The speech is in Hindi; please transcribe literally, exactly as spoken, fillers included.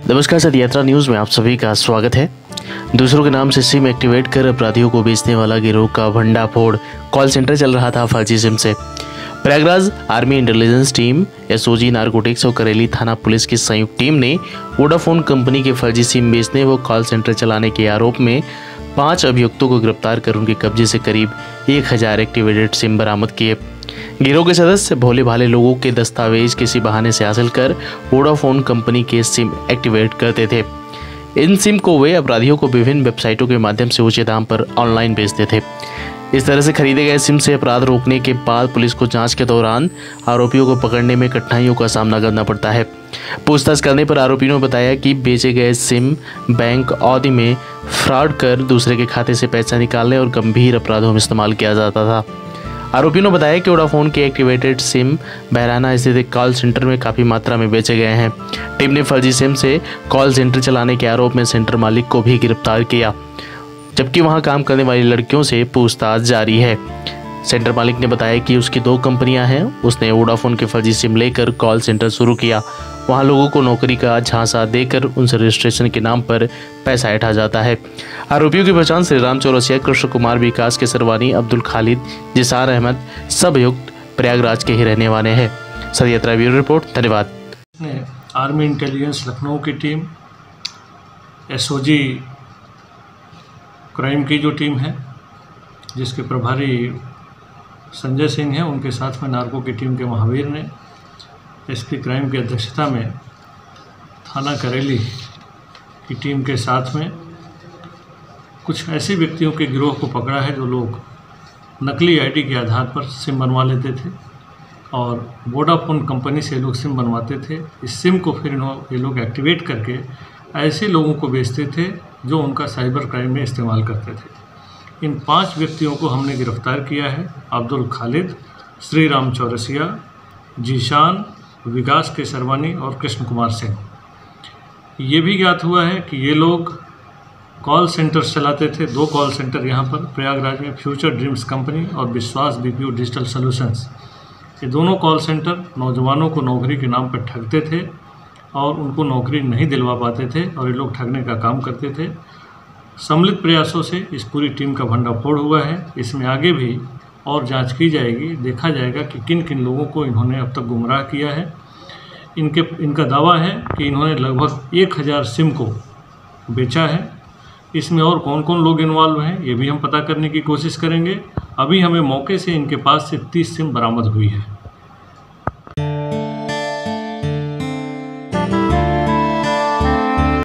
नमस्कार सद यात्रा न्यूज़ में आप सभी का स्वागत है। दूसरों के नाम से सिम एक्टिवेट कर अपराधियों को बेचने वाला गिरोह का भंडाफोड़। कॉल सेंटर चल रहा था फर्जी सिम से। Prayagraj army intelligence team, SOG narcotics और करेली थाना पुलिस की संयुक्त टीम ने वोडाफोन कंपनी के फर्जी सिम बेचने व कॉल सेंटर चलाने के आरोप में पांच अभियुक्तों को गिरफ्तार कर उनके कब्जे से करीब एक हजार एक्टिवेटेड सिम बरामद किए। गिरोह के सदस्य भोले भाले लोगों के दस्तावेज किसी बहाने से हासिल कर वोडाफोन कंपनी के सिम एक्टिवेट करते थे। इन सिम को वे अपराधियों को विभिन्न वेबसाइटों के माध्यम से ऊंचे दाम पर ऑनलाइन बेचते थे। इस तरह से खरीदे गए सिम से अपराध रोकने के बाद पुलिस को जांच के दौरान आरोपियों को पकड़ने में कठिनाइयों का सामना करना पड़ता है। पूछताछ करने पर आरोपियों ने बताया कि बेचे गए सिम बैंक आदि में फ्रॉड कर दूसरे के खाते से पैसा निकालने और गंभीर अपराधों में इस्तेमाल किया जाता था। आरोपियों ने बताया कि वोडाफोन के एक्टिवेटेड सिम बहराना स्थित एक कॉल सेंटर में काफ़ी मात्रा में बेचे गए हैं। टीम ने फर्जी सिम से कॉल सेंटर चलाने के आरोप में सेंटर मालिक को भी गिरफ्तार किया, जबकि वहां काम करने वाली लड़कियों से पूछताछ जारी है। सेंटर मालिक ने बताया कि उसकी दो कंपनियां हैं। उसने वोडाफोन के फर्जी सिम लेकर कॉल सेंटर शुरू किया। वहां लोगों को नौकरी का झांसा देकर उनसे रजिस्ट्रेशन के नाम पर पैसा ऐंठा जाता है। आरोपियों की पहचान श्री राम चौरसिया, कृष्ण कुमार, विकास के सरवानी, अब्दुल खालिद, जिसार अहमद, सब अभियुक्त प्रयागराज के ही रहने वाले हैं। सद यात्रा ब्यूरो रिपोर्ट। धन्यवाद। आर्मी इंटेलिजेंस लखनऊ की टीम, एसओजी क्राइम की जो टीम है जिसके प्रभारी संजय सिंह हैं, उनके साथ में नार्को की टीम के महावीर ने एसपी क्राइम की अध्यक्षता में थाना करेली की टीम के साथ में कुछ ऐसे व्यक्तियों के गिरोह को पकड़ा है जो लोग नकली आईडी के आधार पर सिम बनवा लेते थे और वोडाफोन कंपनी से लोग सिम बनवाते थे। इस सिम को फिर ये लोग एक्टिवेट करके ऐसे लोगों को बेचते थे जो उनका साइबर क्राइम में इस्तेमाल करते थे। इन पांच व्यक्तियों को हमने गिरफ्तार किया है। अब्दुल खालिद, श्री राम चौरसिया, जीशान, विकास के सरवानी और कृष्ण कुमार सिंह। ये भी ज्ञात हुआ है कि ये लोग कॉल सेंटर चलाते थे। दो कॉल सेंटर यहाँ पर प्रयागराज में, फ्यूचर ड्रीम्स कंपनी और विश्वास बीपीओ डिजिटल सॉल्यूशंस। ये दोनों कॉल सेंटर नौजवानों को नौकरी के नाम पर ठगते थे और उनको नौकरी नहीं दिलवा पाते थे और ये लोग ठगने का काम करते थे। सम्मिलित प्रयासों से इस पूरी टीम का भंडाफोड़ हुआ है। इसमें आगे भी और जांच की जाएगी, देखा जाएगा कि किन किन लोगों को इन्होंने अब तक गुमराह किया है। इनके इनका दावा है कि इन्होंने लगभग एक हज़ार सिम को बेचा है। इसमें और कौन कौन लोग इन्वॉल्व हैं ये भी हम पता करने की कोशिश करेंगे। अभी हमें मौके से इनके पास से तीस सिम बरामद हुई है।